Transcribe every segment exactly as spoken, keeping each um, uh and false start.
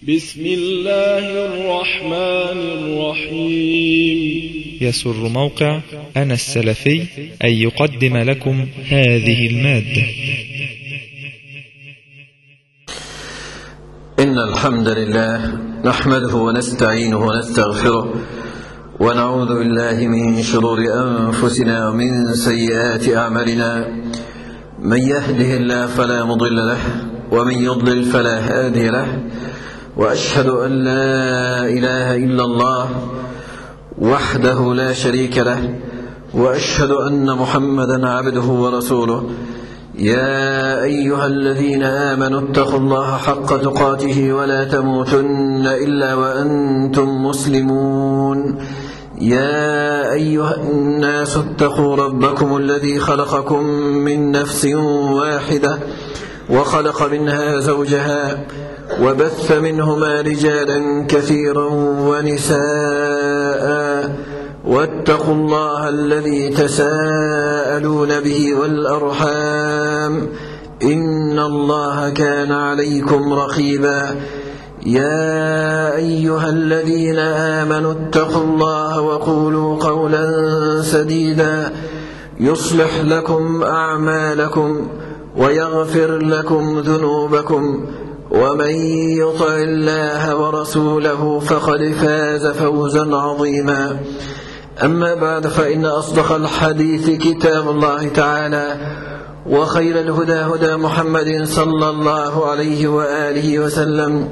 بسم الله الرحمن الرحيم. يسر موقع أنا السلفي أن يقدم لكم هذه المادة. إن الحمد لله نحمده ونستعينه ونستغفره ونعوذ بالله من شرور أنفسنا ومن سيئات أعمالنا. من يهده الله فلا مضل له ومن يضلل فلا هادي له، وأشهد أن لا إله إلا الله وحده لا شريك له، وأشهد أن محمدا عبده ورسوله. يا أيها الذين آمنوا اتقوا الله حق تقاته ولا تموتن إلا وأنتم مسلمون. يا أيها الناس اتقوا ربكم الذي خلقكم من نفس واحدة وخلق منها زوجها وبث منهما رجالا كثيرا ونساء، واتقوا الله الذي تساءلون به والأرحام إن الله كان عليكم رقيبا. يا أيها الذين آمنوا اتقوا الله وقولوا قولا سديدا يصلح لكم أعمالكم ويغفر لكم ذنوبكم، ومن يطع الله ورسوله فقد فاز فوزا عظيما. أما بعد، فإن أصدق الحديث كتاب الله تعالى، وخير الهدى هدى محمد صلى الله عليه وآله وسلم،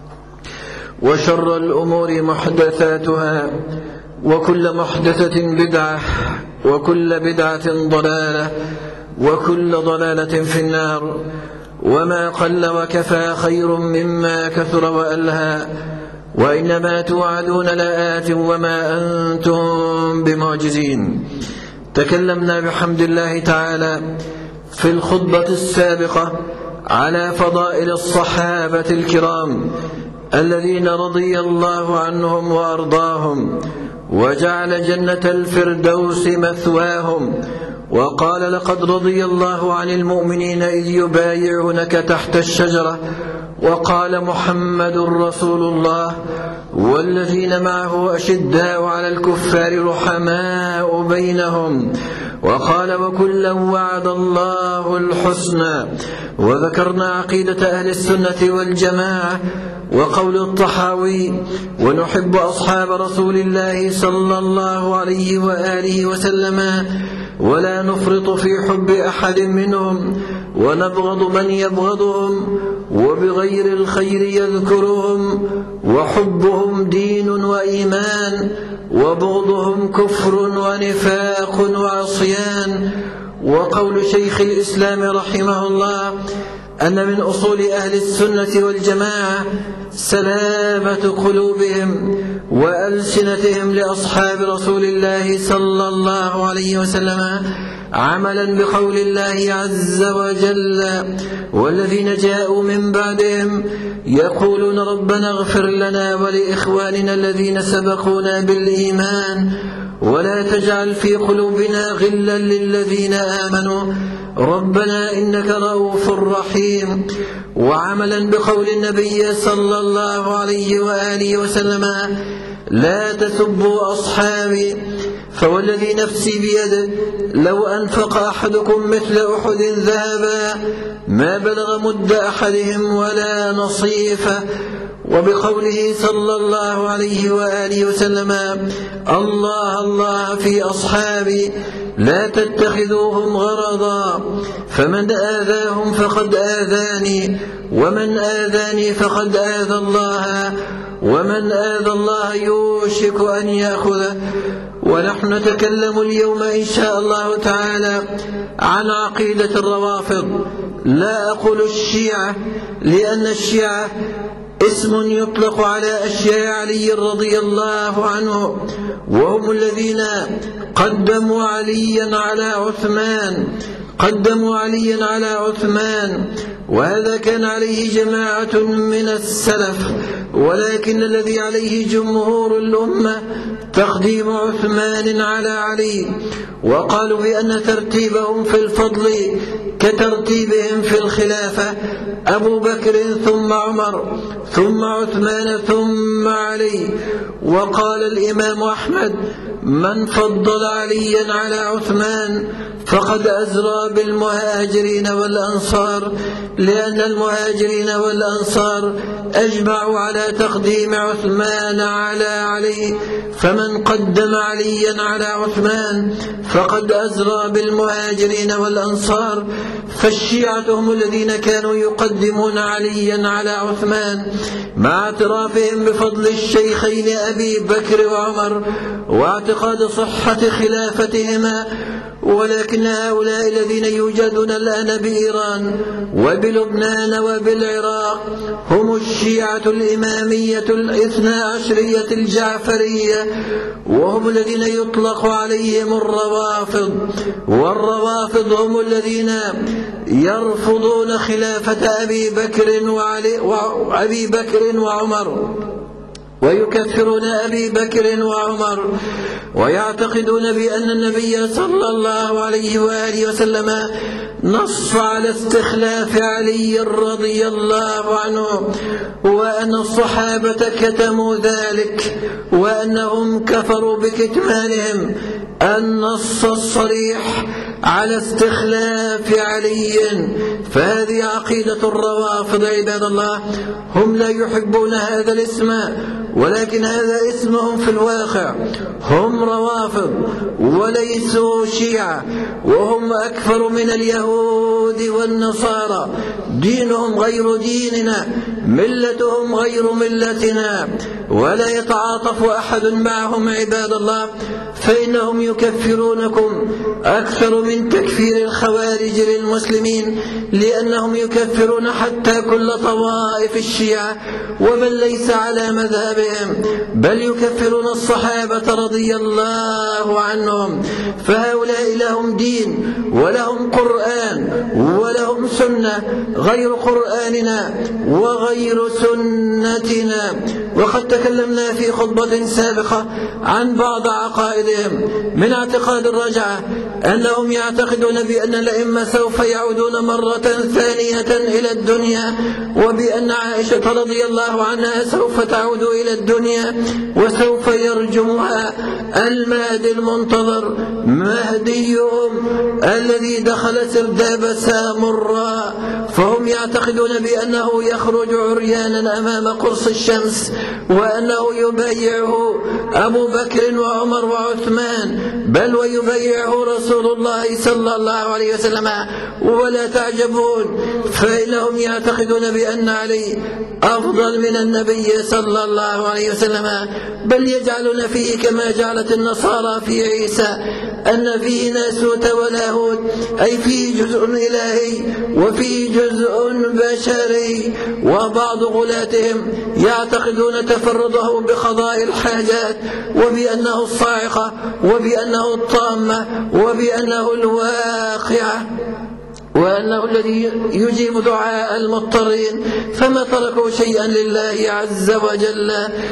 وشر الأمور محدثاتها، وكل محدثة بدعة، وكل بدعة ضلالة، وكل ضلالة في النار. وما قل وكفى خير مما كثر وألهى، وإنما توعدون لآت وما أنتم بمعجزين. تكلمنا بحمد الله تعالى في الخطبة السابقة على فضائل الصحابة الكرام الذين رضي الله عنهم وأرضاهم، وجعل جنة الفردوس مثواهم، وقال: لقد رضي الله عن المؤمنين إذ يبايعونك تحت الشجرة، وقال: محمد رسول الله والذين معه أشداء على الكفار رحماء بينهم، وقال: وكلا وعد الله الحسنى. وذكرنا عقيدة أهل السنة والجماعة وقول الطحاوي: ونحب أصحاب رسول الله صلى الله عليه وآله وسلم ولا نفرط في حب أحد منهم، ونبغض من يبغضهم، وبغير الخير يذكرهم، وحبهم دين وإيمان، وبغضهم كفر ونفاق وعصيان. وقول شيخ الإسلام رحمه الله أن من أصول أهل السنة والجماعة سلامة قلوبهم وألسنتهم لأصحاب رسول الله صلى الله عليه وسلم، عملا بقول الله عز وجل: والذين جاءوا من بعدهم يقولون ربنا اغفر لنا ولإخواننا الذين سبقونا بالإيمان ولا تجعل في قلوبنا غلا للذين آمنوا ربنا إنك رؤوف رحيم. وعملا بقول النبي صلى الله عليه وآله وسلم: لا تسبوا أصحابي فوالذي نفسي بيده لو أنفق أحدكم مثل أحد ذهبا ما بلغ مد أحدهم ولا نصيفه. وبقوله صلى الله عليه وآله وسلم: الله الله في أصحابي لا تتخذوهم غرضا، فمن آذاهم فقد آذاني، ومن آذاني فقد آذى الله، ومن آذى الله يوشك أن يأخذه. ونحن نتكلم اليوم إن شاء الله تعالى عن عقيدة الروافض. لا أقول الشيعة، لأن الشيعة اسم يطلق على أشياء علي رضي الله عنه، وهم الذين قدموا عليا على عثمان قدموا عليا على عثمان وهذا كان عليه جماعة من السلف، ولكن الذي عليه جمهور الأمة تقديم عثمان على علي، وقالوا بأن ترتيبهم في الفضل كترتيبهم في الخلافة، أبو بكر ثم عمر ثم عثمان ثم علي. وقال الإمام أحمد: من فضل عليا على عثمان فقد أزرى بالمهاجرين والأنصار، لأن المهاجرين والأنصار أجمعوا على تقديم عثمان على علي، فمن قدم عليا على عثمان فقد أزرى بالمهاجرين والأنصار. فالشيعة هم الذين كانوا يقدمون عليا على عثمان مع اعترافهم بفضل الشيخين أبي بكر وعمر واعتقاد صحة خلافتهما. ولكن هؤلاء الذين يوجدون الآن بإيران وبلبنان وبالعراق هم الشيعة الإمامية الاثنى عشرية الجعفرية، وهم الذين يطلق عليهم الروافض. والروافض هم الذين يرفضون خلافة أبي بكر وعلي وأبي بكر وعمر، ويكفرون أبي بكر وعمر، ويعتقدون بأن النبي صلى الله عليه وآله وسلم نص على استخلاف علي رضي الله عنه، وأن الصحابة كتموا ذلك، وأنهم كفروا بكتمانهم النص الصريح على استخلاف علي. فهذه عقيدة الروافض عباد الله. هم لا يحبون هذا الاسم، ولكن هذا اسمهم في الواقع. هم روافض وليسوا شيعة، وهم أكثر من اليهود والنصارى. دينهم غير ديننا، ملتهم غير ملتنا، ولا يتعاطف أحد معهم عباد الله، فإنهم يكفرونكم أكثر من تكفير الخوارج للمسلمين، لأنهم يكفرون حتى كل طوائف الشيعة، ومن ليس على مذهبهم، بل يكفرون الصحابة رضي الله عنهم. فهؤلاء لهم دين ولهم قرآن ولهم سنة غير قرآننا وغير سنتنا. وقد تكلمنا في خطبة سابقة عن بعض عقائدهم من اعتقاد الرجعة، أنهم يعتقدون بأن الأئمة سوف يعودون مرة ثانية إلى الدنيا، وبأن عائشة رضي الله عنها سوف تعود إلى الدنيا وسوف يرجمها المهدي المنتظر، مهديهم الذي دخل سرداب سامراء. فهم يعتقدون بأنه يخرج عريانا أمام قرص الشمس، وأنه يبايعه أبو بكر وعمر وعثمان، بل ويبايعه رسول الله صلى الله عليه وسلم. ولا تعجبون، فإنهم يعتقدون بأن علي أفضل من النبي صلى الله عليه وسلم، بل يجعلون فيه كما جعلت النصارى في عيسى أن فيه ناسوت ولاهوت، أي فيه جزء إلهي وفيه جزء بشري. وبعض غلاتهم يعتقدون تفرده بقضاء الحاجات، وبأنه الصاعقة، وبأنه الطامة، وبأنه الواقعة، وأنه الذي يجيب دعاء المضطرين، فما تركوا شيئا لله عز وجل.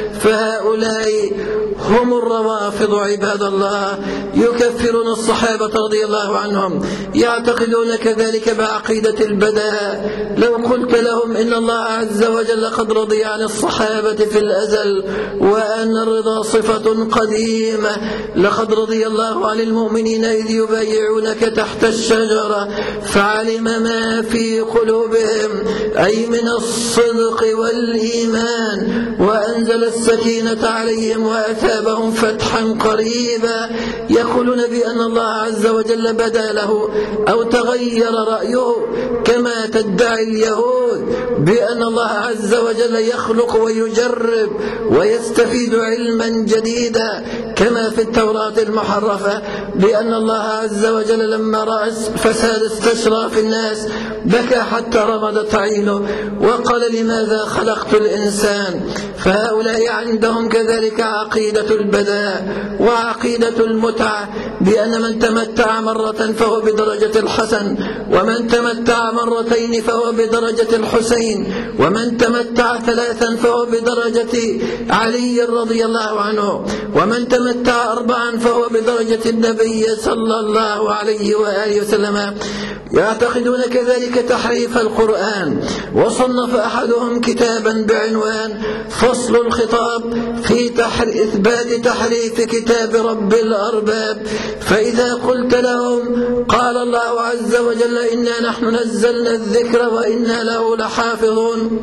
فهؤلاء هم الروافض عباد الله، يكفرون الصحابة رضي الله عنهم، يعتقدون كذلك بعقيدة البداء. لو قلت لهم إن الله عز وجل قد رضي عن الصحابة في الأزل، وأن الرضا صفة قديمة، لقد رضي الله عن المؤمنين إذ يبايعونك تحت الشجرة فعلم ما في قلوبهم، أي من الصدق والإيمان، وأنزل السكينة عليهم وأثابهم فتحا قريبا. يقولون بأن الله عز وجل بدا له أو تغير رأيه كما تدعي اليهود بأن الله عز وجل يخلق ويجرب ويستفيد علما جديدا، كما في التوراة المحرفة بأن الله عز وجل لما رأى فساد استشرى في الناس بكى حتى رمضت عينه وقال: لماذا خلقت الإنسان؟ فهؤلاء عندهم كذلك عقيدة عقيدة البداء وعقيدة المتعة، بأن من تمتع مرة فهو بدرجة الحسن، ومن تمتع مرتين فهو بدرجة الحسين، ومن تمتع ثلاثا فهو بدرجة علي رضي الله عنه، ومن تمتع أربعا فهو بدرجة النبي صلى الله عليه وآله وسلم. يعتقدون كذلك تحريف القرآن، وصنف أحدهم كتابا بعنوان فصل الخطاب في تحر... إثبات تحريف كتاب رب الأرباب. فإذا قلت لهم قال الله عز وجل إنا نحن نزلنا الذكر وإنا له لحافظون،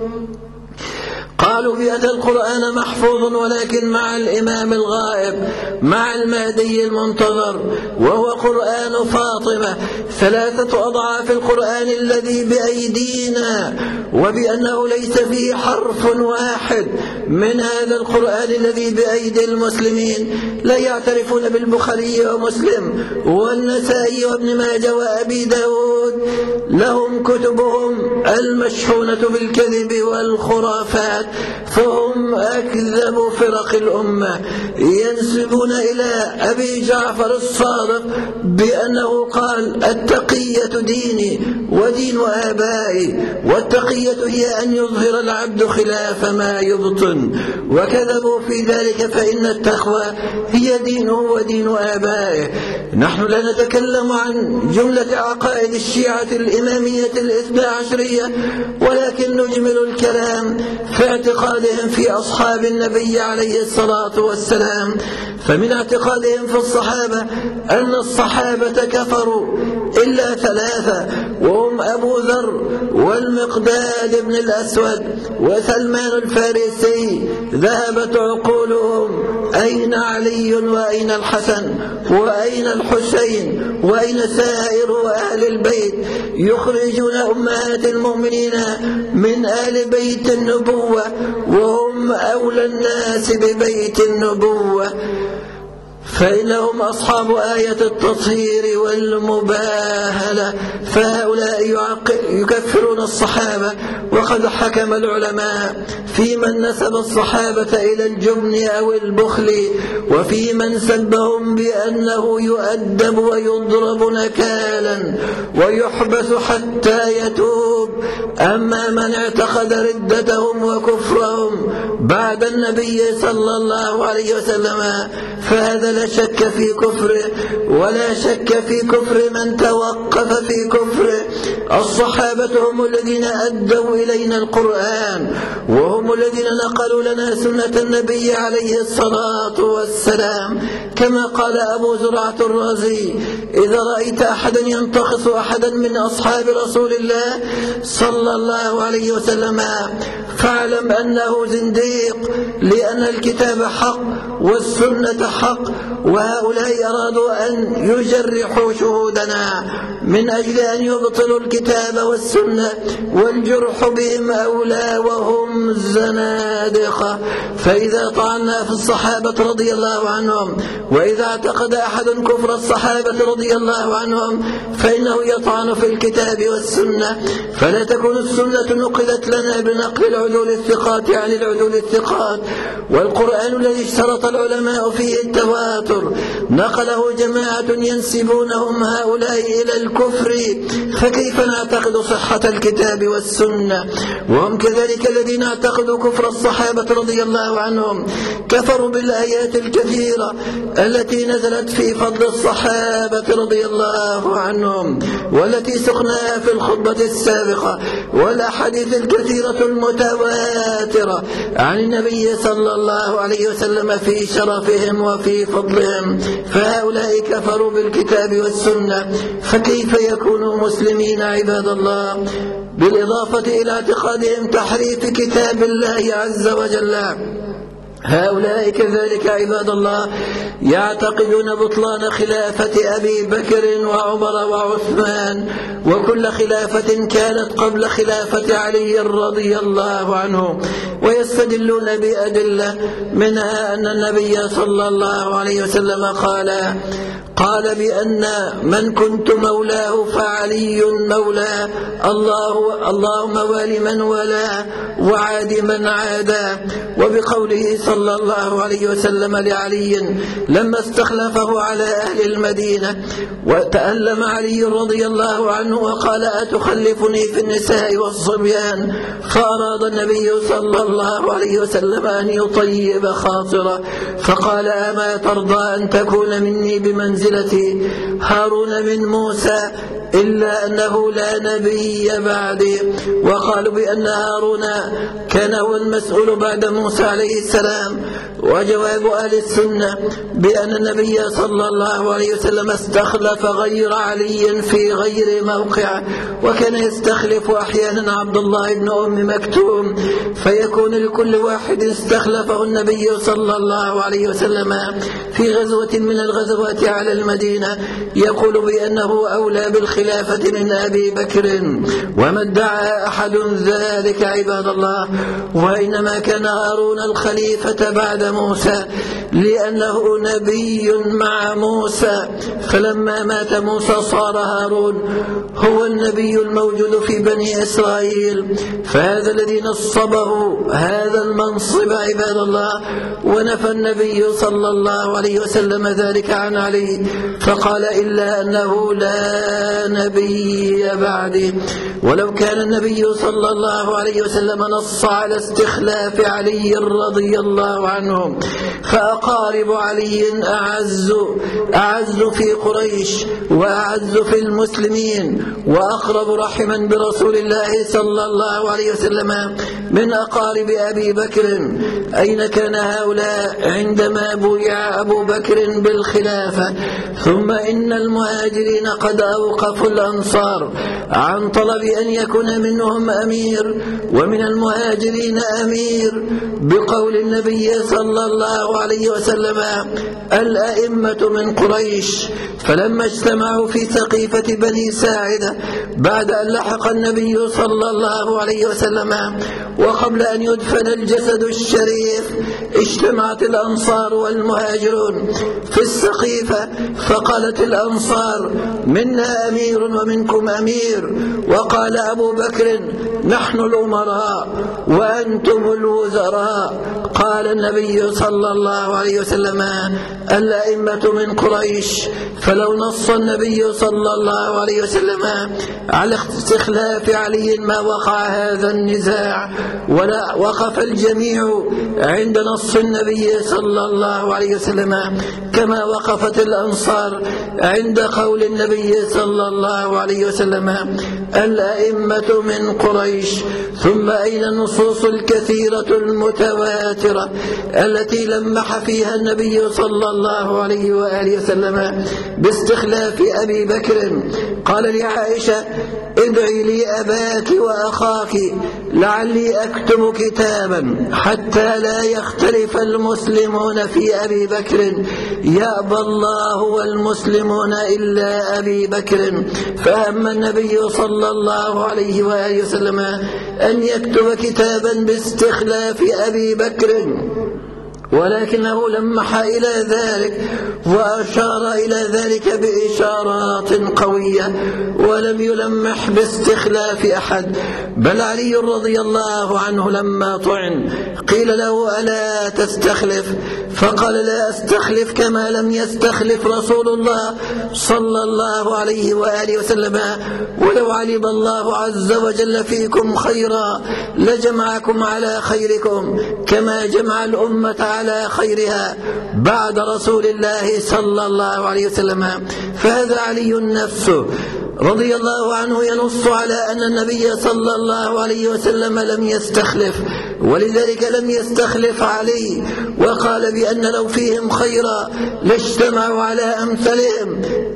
قالوا بأن القرآن محفوظ ولكن مع الإمام الغائب، مع المهدي المنتظر، وهو قرآن فاطمة ثلاثة أضعاف القرآن الذي بأيدينا، وبأنه ليس فيه حرف واحد من هذا القرآن الذي بأيدي المسلمين. لا يعترفون بالبخاري ومسلم والنسائي وابن ماجه وأبي داود، لهم كتبهم المشحونة بالكذب والخرافات، فهم أكذب فرق الأمة. ينسبون إلى أبي جعفر الصادق بأنه قال التقية ديني ودين آبائي، والتقية هي أن يظهر العبد خلاف ما يبطن، وكذبوا في ذلك، فإن التقوى هي دينه ودين آبائه. نحن لا نتكلم عن جملة عقائد الشيعة الإمامية الاثنى عشرية، ولكن نجمل الكلام في اعتقادهم في أصحاب النبي عليه الصلاة والسلام. فمن اعتقادهم في الصحابة أن الصحابة كفروا إلا ثلاثة، وهم أبو ذر والمقداد بن الأسود وسلمان الفارسي. ذهبت عقولهم، أين علي وأين الحسن وأين الحسين وأين سائر أهل البيت؟ يخرجون أمهات المؤمنين من آل بيت النبوة، وهم أولى الناس ببيت النبوة، فإنهم أصحاب آية التطهير والمباهلة. فهؤلاء يكفرون الصحابة، وقد حكم العلماء في من نسب الصحابة إلى الجبن أو البخل، وفي من سبهم بأنه يؤدب ويضرب نكالا ويحبس حتى يتوب. أما من اعتقد ردتهم وكفرهم بعد النبي صلى الله عليه وسلم فهذا لا شك في كفره، ولا شك في كفر من توقف في كفره. الصحابة هم الذين أدوا إلينا القرآن، وهم الذين نقلوا لنا سنة النبي عليه الصلاة والسلام، كما قال أبو زرعة الرازي: إذا رأيت أحدا ينتقص أحدا من أصحاب رسول الله صلى الله عليه وسلم فاعلم أنه زنديق، لأن الكتاب حق والسنة حق، وهؤلاء أرادوا أن يجرحوا شهودنا من أجل أن يبطلوا الكتاب والسنة، والجرح بهم أولى وهم زنادقة. فإذا طعنا في الصحابة رضي الله عنهم، وإذا اعتقد أحد كفر الصحابة رضي الله عنهم، فإنه يطعن في الكتاب والسنة، فلا تكون السنة نقلت لنا بنقل العدول الثقات عن العدول الثقات، والقرآن الذي اشترط العلماء فيه التواتر نقله جماعة ينسبونهم هؤلاء إلى الكفر، فكيف نعتقد صحة الكتاب والسنة؟ وهم كذلك الذين اعتقدوا كفر الصحابة رضي الله عنهم كفروا بالآيات الكثيرة التي نزلت في فضل الصحابة رضي الله عنهم، والتي سقناها في الخطبة السابقة، والأحاديث الكثيرة المتواترة عن النبي صلى الله عليه وسلم في شرفهم وفي فضلهم. فهؤلاء كفروا بالكتاب والسنة، فكيف يكونوا مسلمين عباد الله؟ بالإضافة إلى اعتقادهم تحريف كتاب الله عز وجل، هؤلاء كذلك عباد الله يعتقدون بطلان خلافة أبي بكر وعمر وعثمان وكل خلافة كانت قبل خلافة علي رضي الله عنه، ويستدلون بأدلة منها أن النبي صلى الله عليه وسلم قال: قال بأن من كنت مولاه فعلي مولاه، الله اللهم وال من والاه وعاد من عاداه. وبقوله صلى الله عليه وسلم لعلي لما استخلفه على أهل المدينة وتألم علي رضي الله عنه وقال أتخلفني في النساء والصبيان، فأراد النبي صلى الله عليه وسلم أن يطيب خاطره فقال أما ترضى أن تكون مني بمنزلة هارون من موسى إلا أنه لا نبي بعدي. وقالوا بأن هارون كان هو المسؤول بعد موسى عليه السلام. وجواب أهل السنة بأن النبي صلى الله عليه وسلم استخلف غير علي في غير موقع، وكان يستخلف أحيانا عبد الله بن أم مكتوم، فيكون لكل واحد استخلفه النبي صلى الله عليه وسلم في غزوة من الغزوات على المدينة يقول بأنه أولى بالخلافة من أبي بكر، وما ادعى أحد ذلك عباد الله. وإنما كان هارون الخليفة بعد موسى لأنه نبي مع موسى، فلما مات موسى صار هارون هو النبي الموجود في بني إسرائيل، فهذا الذي نصبه هذا المنصب عباد الله. ونفى النبي صلى الله عليه وسلم ذلك عن علي فقال إلا أنه لا نبي بعدي. ولو كان النبي صلى الله عليه وسلم نص على استخلاف علي رضي الله عنه فأقارب علي أعز أعز في قريش وأعز في المسلمين وأقرب رحما برسول الله صلى الله عليه وسلم من أقارب أبي بكر. أين كان هؤلاء عندما بويع أبو بكر بالخلافة؟ ثم إن المهاجرين قد أوقفوا الأنصار عن طلب أن يكون منهم أمير ومن المهاجرين أمير بقول النبي صلى الله عليه وسلم الأئمة من قريش. فلما اجتمعوا في سقيفة بني ساعدة بعد أن لحق النبي صلى الله عليه وسلم وقبل أن يدفن الجسد الشريف اجتمعت الأنصار والمهاجرون في السقيفة، فقالت الأنصار منا أمير ومنكم أمير، وقال أبو بكر نحن الأمراء وأنتم الوزراء. قال النبي صلى الله عليه وسلم الأئمة من قريش. فلو نص النبي صلى الله عليه وسلم على استخلاف علي ما وقع هذا النزاع، ولا وقف الجميع عند نص النبي صلى الله عليه وسلم كما وقفت الأنصار عند قول النبي صلى الله عليه وسلم الأئمة من قريش. ثم أين النصوص الكثيرة المتواترة التي لمح فيها النبي صلى الله عليه وآله وسلم باستخلاف أبي بكر؟ قال لعائشة ادعي لي أباك وأخاك لعلي أكتب كتابا حتى لا يختلف المسلمون في أبي بكر، يأبى الله والمسلمون إلا أبي بكر. فهم النبي صلى الله عليه وآله وسلم أن يكتب كتابا باستخلاف أبي بكر، ولكنه لمح إلى ذلك وأشار إلى ذلك بإشارات قوية ولم يلمح باستخلاف أحد. بل علي رضي الله عنه لما طعن قيل له ألا تستخلف؟ فقال لا أستخلف كما لم يستخلف رسول الله صلى الله عليه وآله وسلم، ولو علم الله عز وجل فيكم خيرا لجمعكم على خيركم كما جمع الأمة على خيرها بعد رسول الله صلى الله عليه وسلم. فهذا علي نفسه رضي الله عنه ينص على أن النبي صلى الله عليه وسلم لم يستخلف، ولذلك لم يستخلف علي، وقال بأن لو فيهم خيرا لاجتمعوا على أمثلهم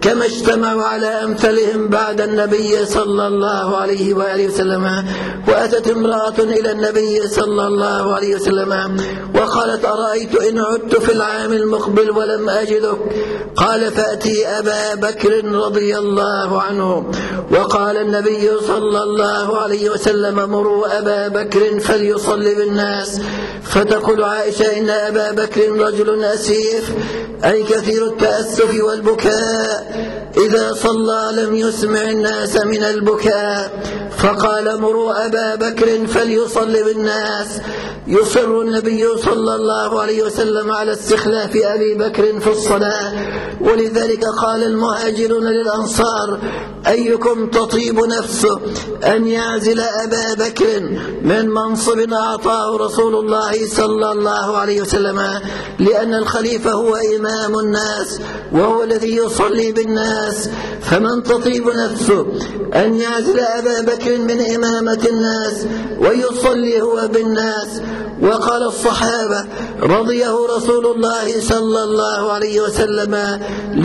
كما اجتمعوا على أمثالهم بعد النبي صلى الله عليه وآله وسلم. وأتت امرأة إلى النبي صلى الله عليه وسلم وقالت: أرأيت إن عدت في العام المقبل ولم أجدك؟ قال: فأتي أبا بكر رضي الله عنه. وقال النبي صلى الله عليه وسلم: مروا أبا بكر فليصلي بالناس. فتقول عائشة: إن أبا بكر رجل أسيف، أي كثير التأسف والبكاء، إذا صلى لم يسمع الناس من البكاء. فقال: مروا أبا بكر فليصلي بالناس. يصر النبي صلى الله عليه وسلم على استخلاف أبي بكر في الصلاة، ولذلك قال المهاجرون للأنصار: أيكم تطيب نفسه أن يعزل أبا بكر من منصب أعطاه رسول الله صلى الله عليه وسلم، لأن الخليفة هو إمام الناس وهو الذي يصلي بالناس، فمن تطيب نفسه أن يعزل أبا بكر من إمامة الناس ويصلي هو بالناس. وقال الصحابة: رضيه رسول الله صلى الله عليه وسلم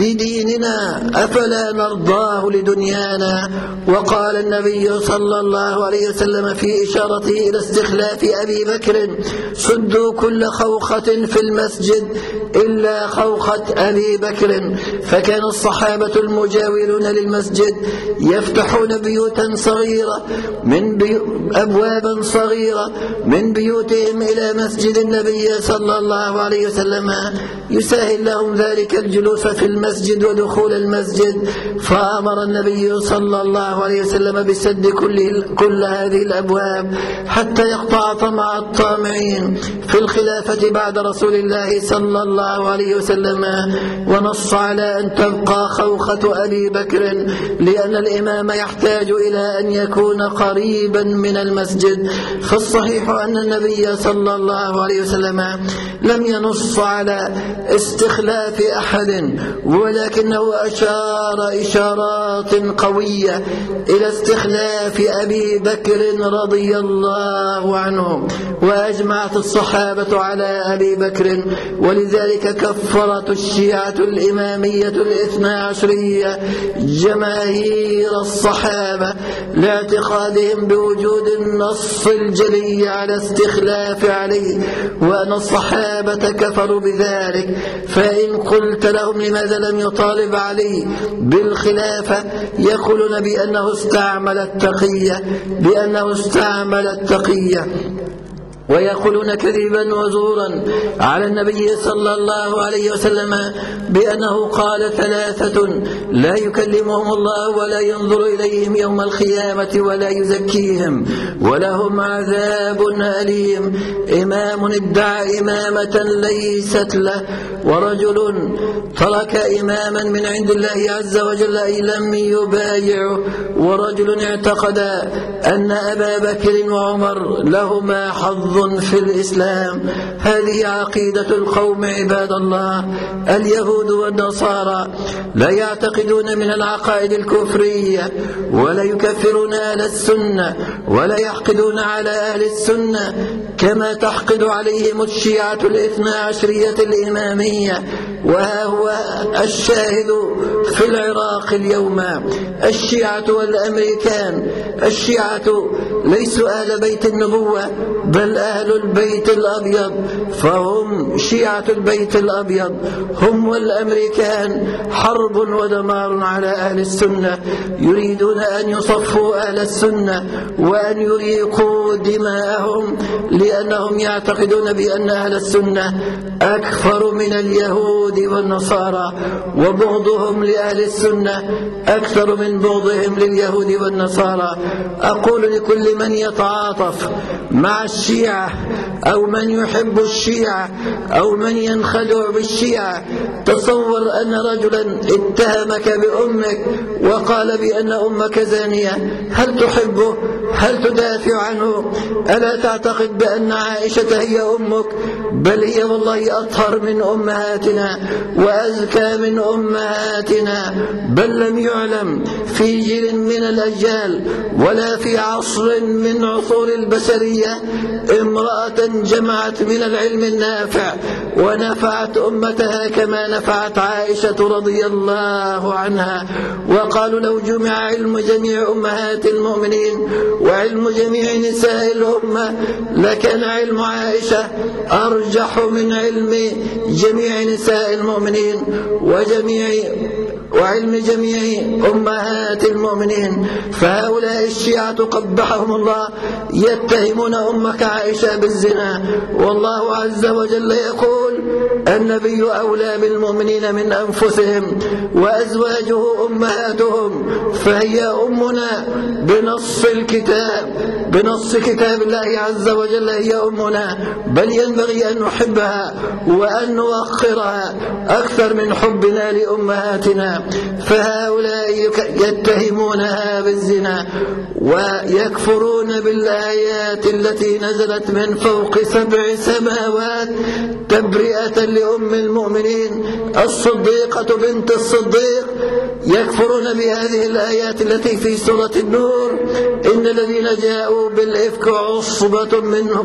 لديننا أفلا نرضاه لدنيانا. وقال النبي صلى الله عليه وسلم في إشارته إلى استخلاف أبي بكر: سدوا كل خوخة في المسجد إلا خوخة أبي بكر. فكان الصحابة المجاورون للمسجد يفتحون بيوتا صغيرة من بي... أبوابا صغيرة من بيوتهم إلى مسجد النبي صلى الله عليه وسلم، يسهل لهم ذلك الجلوس في المسجد ودخول المسجد. فأمر النبي صلى الله عليه وسلم بسد كل, كل هذه الأبواب حتى يقطع طمع الطامعين في الخلافة بعد رسول الله صلى الله عليه وسلم، ونص على أن تبقى خوخة أبي بكر، لأن الإمام يحتاج إلى أن يكون قريبا من المسجد. فالصحيح أن النبي صلى الله عليه وسلم لم ينص على استخلاف أحد، ولكنه أشار إشارات قوية إلى استخلاف أبي بكر رضي الله عنه. وأجمعت الصحابة على أبي بكر، ولذلك كفرت الشيعة الإمامية الاثنى عشرية جماهير الصحابة لاعتقادهم بوجود النص الجلي على استخلاف عليه، وأن الصحابة كفروا بذلك. فإن قلت لهم لماذا لم يطالب علي بالخلافة، يقولون بأنه استعمل التقية بأنه استعمل التقية ويقولون كذبا وزورا على النبي صلى الله عليه وسلم بأنه قال: ثلاثة لا يكلمهم الله ولا ينظر إليهم يوم القيامة ولا يزكيهم ولهم عذاب أليم. إمام ادعى إمامة ليست له، ورجل ترك إماما من عند الله عز وجل أي لم يبايعه، ورجل اعتقد أن أبا بكر وعمر لهما حظ في الإسلام. هذه عقيدة القوم عباد الله. اليهود والنصارى لا يعتقدون من العقائد الكفرية، ولا يكفرون أهل السنة، ولا يحقدون على أهل السنة كما تحقد عليهم الشيعة الاثنى عشرية الإمامية. وها هو الشاهد في العراق اليوم: الشيعة والأمريكان. الشيعة ليسوا أهل بيت النبوة بل أهل البيت الأبيض، فهم شيعة البيت الأبيض. هم والأمريكان حرب ودمار على أهل السنة، يريدون أن يصفوا أهل السنة وأن يريقوا دماءهم، لأنهم يعتقدون بأن أهل السنة أكثر من اليهود والنصارى، وبغضهم لأهل السنة أكثر من بغضهم لليهود والنصارى. أقول لكل من يتعاطف مع الشيعة أو من يحب الشيعة أو من ينخدع بالشيعة: تصور أن رجلا اتهمك بأمك وقال بأن أمك زانية، هل تحبه؟ هل تدافع عنه؟ ألا تعتقد بأن عائشة هي أمك؟ بل هي والله أطهر من أمهاتنا وأزكى من أمهاتنا. بل لم يعلم في جيل من الأجيال ولا في عصر من عصور البشرية امرأة جمعت من العلم النافع ونفعت أمتها كما نفعت عائشة رضي الله عنها. وقالوا لو جمع علم جميع أمهات المؤمنين وعلم جميع نساء الأمة لكان علم عائشة أرجح من علم جميع نساء المؤمنين وجميع وعلم جميع أمهات المؤمنين. فهؤلاء الشيعة قبحهم الله يتهمون أمك عائشة بالزنا، والله عز وجل يقول النبي أولى بالمؤمنين من أنفسهم وأزواجه أمهاتهم، فهي أمنا بنص الكتاب بنص كتاب الله عز وجل هي أمنا، بل ينبغي أن نحبها وأن نوقرها أكثر من حبنا لأمهاتنا. فهؤلاء يتهمونها بالزنا ويكفرون بالآيات التي نزلت من فوق سبع سماوات تبرئة لأم المؤمنين الصديقة بنت الصديق. يكفرون بهذه الآيات التي في سورة النور إن الذين جاءوا بالإفك عصبة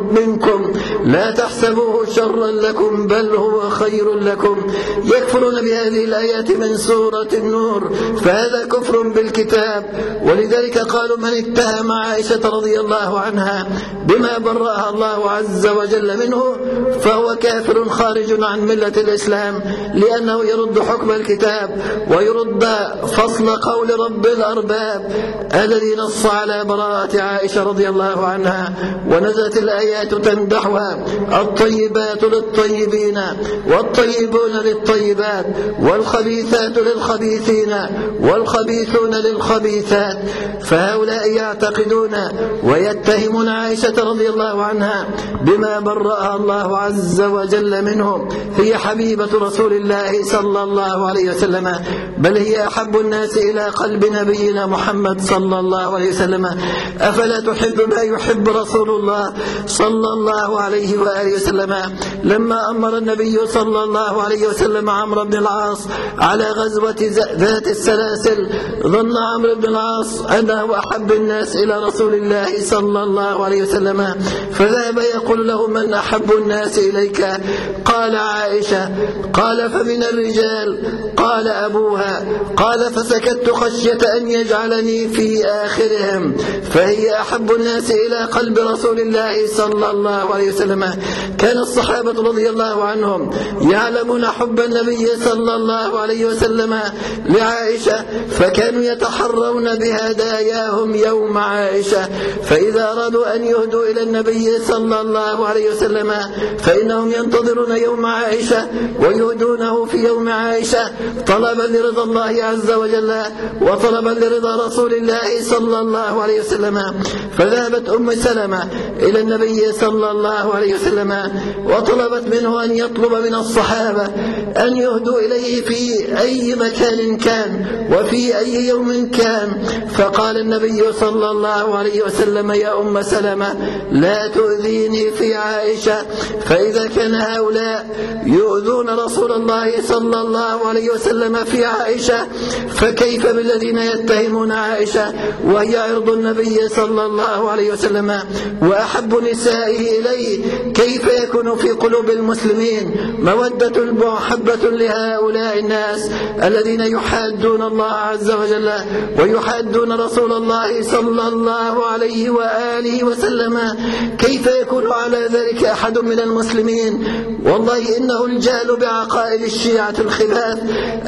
منكم لا تحسبوه شرا لكم بل هو خير لكم. يكفرون بهذه الآيات من سورة النور، فهذا كفر بالكتاب. ولذلك قالوا من اتهم عائشة رضي الله عنها بما برأها الله عز وجل منه فهو كافر خارج عن ملة الإسلام، لأنه يرد حكم الكتاب ويرد فصل قول رب الأرباب الذي نص على براءة عائشة رضي الله عنها. ونزلت الآيات تمدحها الطيبات للطيبين والطيبون للطيبات والخبيثات للخبيثين والخبيثون للخبيثات. فهؤلاء يعتقدون ويتهمون عائشة رضي الله عنها بما برأها الله عز وجل منه. هي حبيبة رسول الله صلى الله عليه وسلم، بل هي أحب الناس إلى قلب نبينا محمد صلى الله عليه وسلم. أفلا تحب ما يحب رسول الله صلى الله عليه وآله وسلم؟ لما أمر النبي صلى الله عليه وسلم عمرو بن العاص على غزوة ذات السلاسل ظن عمرو بن العاص أنه أحب الناس إلى رسول الله صلى الله عليه وسلم، فذهب يقول له من أحب الناس إليك؟ قال عائشة. قال فمن الرجال؟ قال أبوها. قال فسكت خشية أن يجعلني في آخرهم، فهي أحب الناس إلى قلب رسول الله صلى الله عليه وسلم. كان الصحابة رضي الله عنهم يعلمون حب النبي صلى الله عليه وسلم لعائشة، فكانوا يتحرون بهداياهم يوم عائشة، فإذا أرادوا أن يهدوا إلى النبي صلى الله عليه وسلم فإنهم ينتظرون يوم عائشة ويهدونه في يوم عائشة طلبا لرضا الله عز وجل وطلبا لرضا رسول الله صلى الله عليه وسلم. فذهبت أم سلمة إلى النبي صلى الله عليه وسلم وطلبت منه أن يطلب من الصحابة أن يهدوا إليه في أي مكان كان وفي أي يوم كان. فقال النبي صلى الله عليه وسلم يا أم سلمة لا تؤذيني في عائشة، فإذا كان هؤلاء يؤذون رسول الله صلى الله عليه وسلم في عائشة فكيف بالذين يتهمون عائشة وهي عرض النبي صلى الله عليه وسلم وأحب نسائه إليه؟ كيف يكون في قلوب المسلمين مودة محبة لهؤلاء الناس الذين يحادون الله عز وجل ويحادون رسول الله صلى الله عليه وآله وسلم؟ كيف يكون على ذلك أحد من المسلمين؟ والله إنه الجهل بعقائد الشيعة الخباث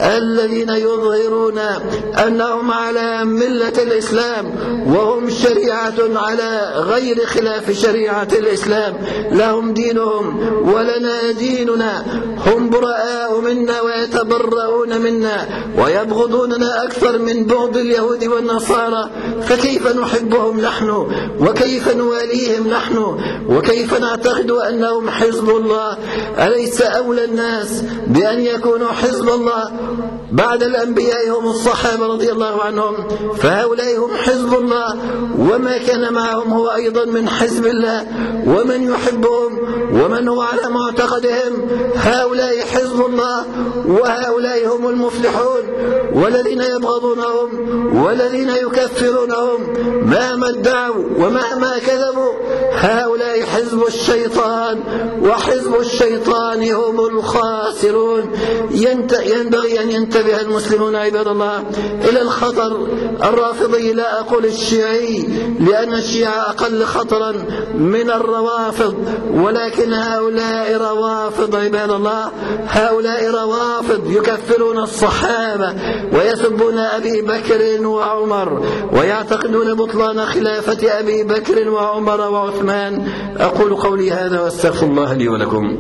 الذين يظهرون أنهم على ملة الإسلام وهم شريعة على غير خلاف شريعة الإسلام. لهم دينهم ولنا ديننا، هم براء منا ويتبرؤون منا ويبغضوننا أكثر من بغض اليهود والنصارى، فكيف نحبهم نحن؟ وكيف نواليهم نحن؟ وكيف نعتقد أنهم حزب الله؟ أليس أولى الناس بأن يكونوا حزب الله بعد الأنبياء هم الصحابة رضي الله عنهم؟ فهؤلاء هم حزب الله، وما كان معهم هو أيضا من حزب الله. ومن يحبهم ومن هو على معتقدهم هؤلاء حزب الله، وهؤلاء هم المفلحون. والذين يبغضونهم والذين يكفرونهم مهما ادعوا ومهما كذبوا هؤلاء حزب الشيطان، وحزب الشيطان هم الخاسرون. ينبغي أن ينتبه المسلمون عباد الله إلى الخطر الرافضي، لا أقول الشيعي لأن الشيعة أقل خطرا من الروافض، ولكن هؤلاء روافض عباد الله، هؤلاء روافض يكفرون الصحابة ويسبون أبي بكر وعمر ويعتقدون بطلان خلافة أبي بكر وعمر وعثمان. أقول قولي هذا واستغفر الله لي ولكم.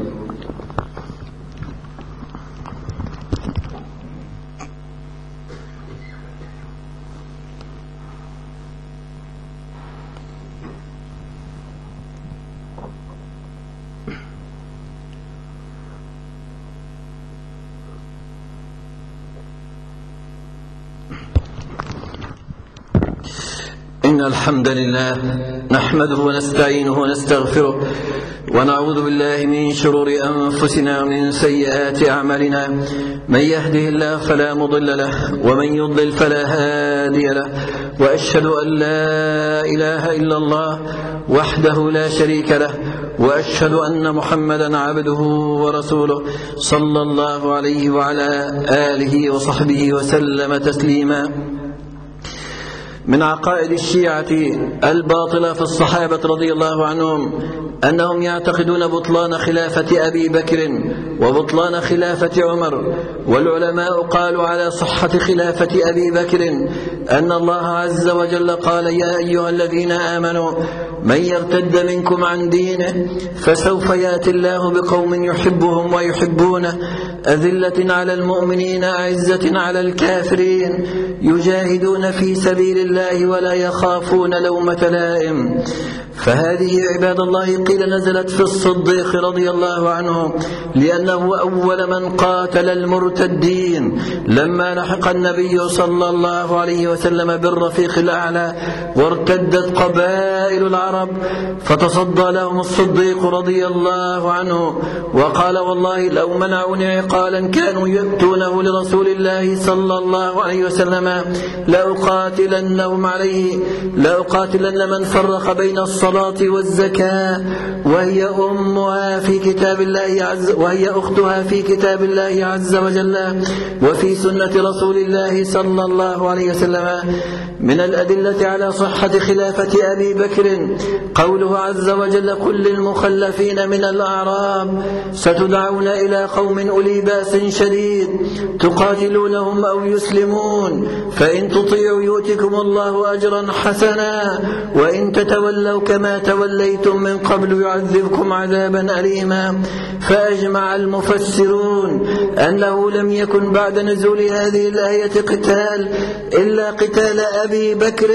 إن الحمد لله نحمده ونستعينه ونستغفره ونعوذ بالله من شرور أنفسنا ومن سيئات أعمالنا. من يهده الله فلا مضل له ومن يضلل فلا هادي له، وأشهد أن لا إله إلا الله وحده لا شريك له، وأشهد أن محمدا عبده ورسوله صلى الله عليه وعلى آله وصحبه وسلم تسليما. من عقائد الشيعة الباطلة في الصحابة رضي الله عنهم أنهم يعتقدون بطلان خلافة أبي بكر وبطلان خلافة عمر، والعلماء قالوا على صحة خلافة أبي بكر أن الله عز وجل قال: يا أيها الذين آمنوا من يرتد منكم عن دينه فسوف يأتي الله بقوم يحبهم ويحبونه أذلة على المؤمنين أعزة على الكافرين يجاهدون في سبيل الله ولا يخافون لومة لائم. فهذه عباد الله قيل نزلت في الصديق رضي الله عنه، لأنه أول من قاتل المرتدين لما لحق النبي صلى الله عليه وسلم بالرفيق الأعلى وارتدت قبائل العرب، فتصدى لهم الصديق رضي الله عنه وقال: والله لو منعوني عقالا كانوا يأتونه لرسول الله صلى الله عليه وسلم لأقاتلنهم عليه، لأقاتلن من فرق بين الصلاة والزكاة وهي أمها في كتاب الله عز وهي أختها في كتاب الله عز وجل وفي سنة رسول الله صلى الله عليه وسلم. من الأدلة على صحة خلافة أبي بكر قوله عز وجل: قل للمخلفين من الأعراب ستدعون إلى قوم أولي بأس شديد تقاتلونهم أو يسلمون فإن تطيعوا يؤتكم الله أجرا حسنا وإن تتولوا كما توليتم من قبل يعذبكم عذابا أليما. فأجمع المفسرون أنه لم يكن بعد نزول هذه الآية قتال إلا قتال أبي بكر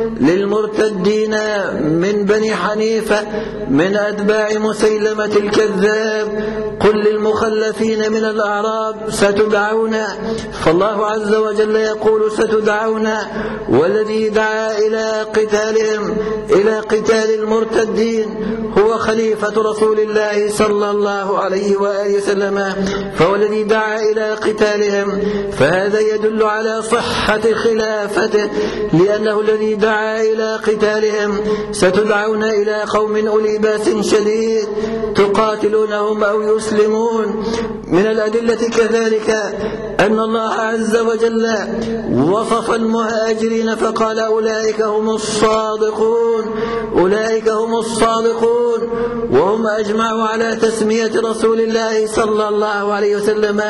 للمرتدين من بني حنيفة من أتباع مسيلمة الكذاب. قل للمخلفين من الأعراب ستدعون، فالله عز وجل يقول ستدعون، والذي دعا إلى قتالهم إلى قتال المرتدين هو خليفة رسول الله صلى الله عليه وآله وسلم، فهو الذي دعا إلى قتالهم، فهذا يدل على صحة خلافته، لأنه الذي دعا إلى قتالهم. ستدعون إلى قوم أولي بأس شديد تقاتلونهم أو يسلمون. من الأدلة كذلك أن الله عز وجل وصف المهاجرين فقال: أولئك هم الصادقون، أولئك هم الصادقون، وهم أجمعوا على تسمية رسول الله صلى الله عليه وسلم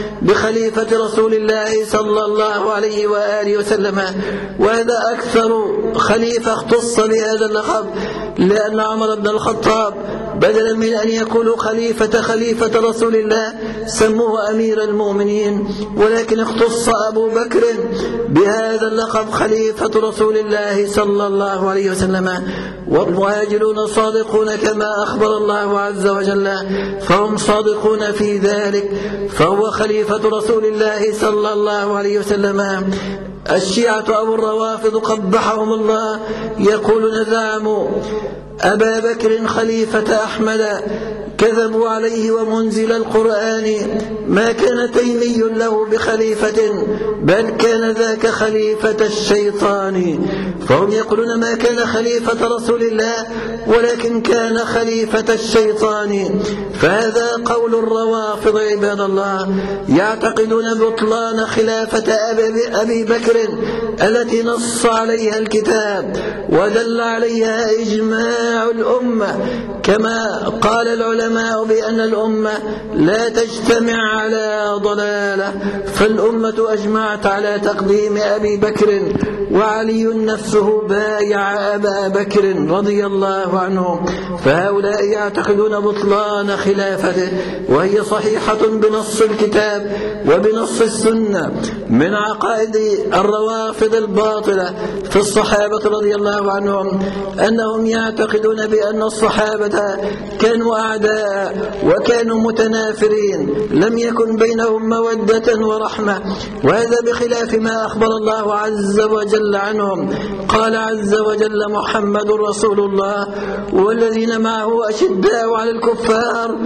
بخليفة رسول الله صلى الله عليه وآله وسلم. وهذا أكثر خليفة اختص بهذا اللقب، لأن عمر بن الخطاب بدلا من أن يقولوا خليفة خليفة رسول الله سموه أمير المؤمنين، ولكن اختص أبو بكر بهذا اللقب خليفة رسول الله صلى الله عليه وسلم. والمهاجرون صادقون كما أخبر الله عز وجل، فهم صادقون في ذلك، فهو خليفة رسول الله صلى الله عليه وسلم. الشيعة أو الروافض قبحهم الله يقولون زعموا أبا بكر خليفة أحمد، كذبوا عليه ومنزل القرآن، ما كان تيمي له بخليفة بل كان ذاك خليفة الشيطان. فهم يقولون ما كان خليفة رسول الله ولكن كان خليفة الشيطان. فهذا قول الروافض عباد الله، يعتقدون بطلان خلافة أبي بكر التي نص عليها الكتاب ودل عليها إجماع الأمة، كما قال العلماء بأن الأمة لا تجتمع على ضلالة، فالأمة أجمعت على تقديم أبي بكر، وعلي نفسه بايع أبا بكر رضي الله عنه. فهؤلاء يعتقدون بطلان خلافته، وهي صحيحة بنص الكتاب وبنص السنة من عقائد الروافض الباطلة في الصحابة رضي الله عنهم، أنهم يعتقدون بأن الصحابة كانوا أعداء وكانوا متنافرين، لم يكن بينهم مودة ورحمة، وهذا بخلاف ما أخبر الله عز وجل عنهم. قال عز وجل محمد رسول الله والذين معه أشداء على الكفار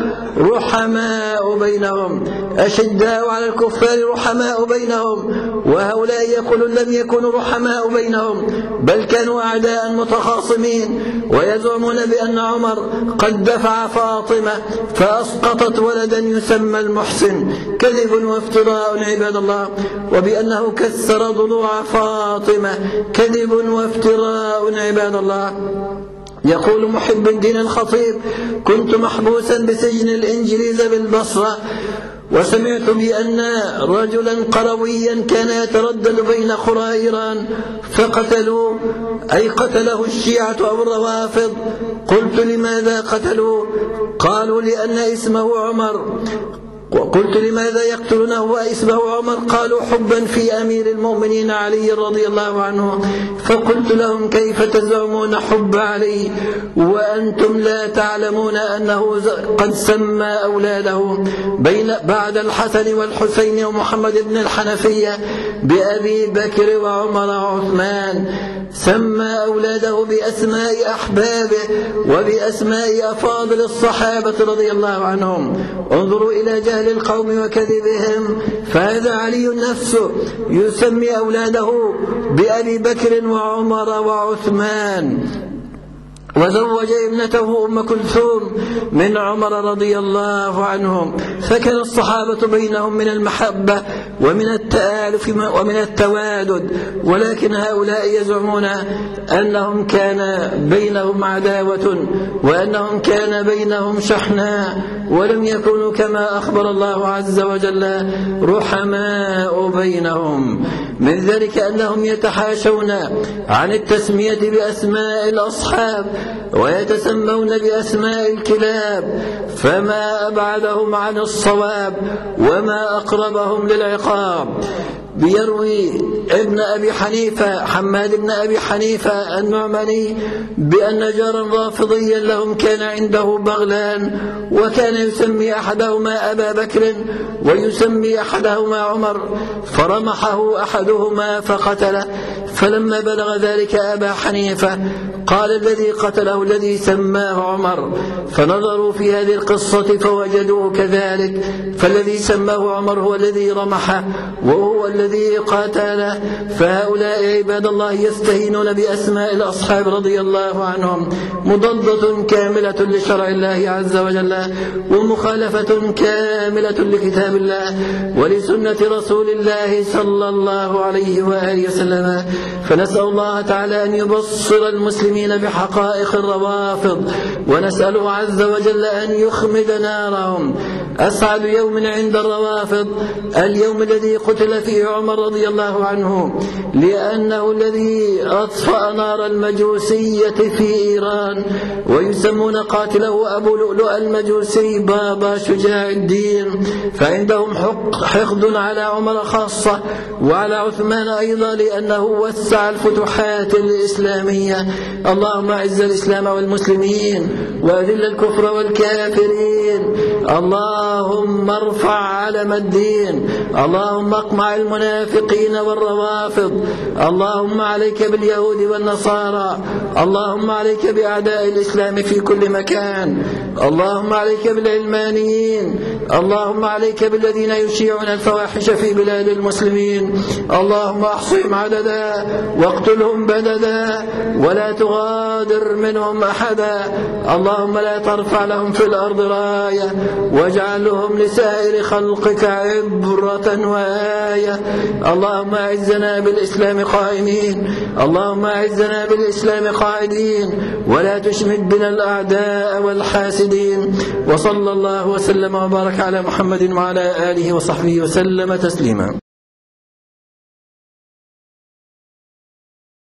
رحماء بينهم، أشداء على الكفار رحماء بينهم. وهؤلاء يقولون لم يكونوا رحماء بينهم بل كانوا أعداء متخاصمين، ويزعمون بأن عمر قد دفع فاطمة فأسقطت ولدا يسمى المحسن، كذب وافتراء عباد الله، وبأنه كسر ضلوع فاطمة، كذب وافتراء عباد الله. يقول محب الدين الخطيب كنت محبوسا بسجن الإنجليز بالبصرة، وسمعت بأن رجلا قرويا كان يتردد بين قرى إيران فقتلوا أي قتله الشيعة أو الروافض. قلت لماذا قتلوا؟ قالوا لأن اسمه عمر. وقلت لماذا يقتلونه واسمه عمر؟ قالوا حبا في أمير المؤمنين علي رضي الله عنه. فقلت لهم كيف تزعمون حب علي وأنتم لا تعلمون أنه قد سمى أولاده بين بعد الحسن والحسين ومحمد بن الحنفية بأبي بكر وعمر وعثمان، سمى أولاده بأسماء أحبابه وبأسماء أفاضل الصحابة رضي الله عنهم. انظروا إلى جهل القوم وكذبهم، فهذا علي نفسه يسمي أولاده بأبي بكر وعمر وعثمان، وزوج ابنته أم كلثوم من عمر رضي الله عنهم. فكان الصحابة بينهم من المحبة ومن التآلف ومن التوادد، ولكن هؤلاء يزعمون أنهم كان بينهم عداوة وأنهم كان بينهم شحناء، ولم يكونوا كما أخبر الله عز وجل رحماء بينهم. من ذلك أنهم يتحاشون عن التسمية بأسماء الأصحاب ويتسمون بأسماء الكلاب، فما أبعدهم عن الصواب وما أقربهم للعقاب. بيروي ابن أبي حنيفة حماد بن أبي حنيفة النعماني بأن جارا رافضيا لهم كان عنده بغلان، وكان يسمي أحدهما أبا بكر ويسمي أحدهما عمر، فرمحه أحدهما فقتله. فلما بلغ ذلك أبا حنيفة قال الذي قتله الذي سماه عمر، فنظروا في هذه القصة فوجدوه كذلك، فالذي سماه عمر هو الذي رمحه وهو الذي قاتله. فهؤلاء عباد الله يستهينون بأسماء الأصحاب رضي الله عنهم، مضادة كاملة لشرع الله عز وجل، ومخالفة كاملة لكتاب الله ولسنة رسول الله صلى الله عليه وآله وسلم. فنسأل الله تعالى أن يبصر المسلمين بحقائق الروافض، ونسأله عز وجل أن يخمد نارهم. أسعد يوم عند الروافض اليوم الذي قتل فيه عمر رضي الله عنه، لأنه الذي أطفأ نار المجوسية في إيران، ويسمون قاتله أبو لؤلؤ المجوسي بابا شجاع الدين. فعندهم حقد على عمر خاصة وعلى عثمان أيضا، لأنه وسع الفتوحات الإسلامية. اللهم أعز الإسلام والمسلمين وأذل الكفر والكافرين. اللهم ارفع علم الدين. اللهم اقمع المنافقين والروافض. اللهم عليك باليهود والنصارى. اللهم عليك بأعداء الإسلام في كل مكان. اللهم عليك بالعلمانيين. اللهم عليك بالذين يشيعون الفواحش في بلاد المسلمين. اللهم احصهم عددا واقتلهم بددا ولا تغادر منهم أحدا. اللهم لا ترفع لهم في الأرض راية، واجعلهم لسائر خلقك عبرة وآية. اللهم أعزنا بالإسلام قائمين. اللهم أعزنا بالإسلام قائدين، ولا تشمت بنا الأعداء والحاسدين. وصلى الله وسلم وبارك على محمد وعلى آله وصحبه وسلم تسليما.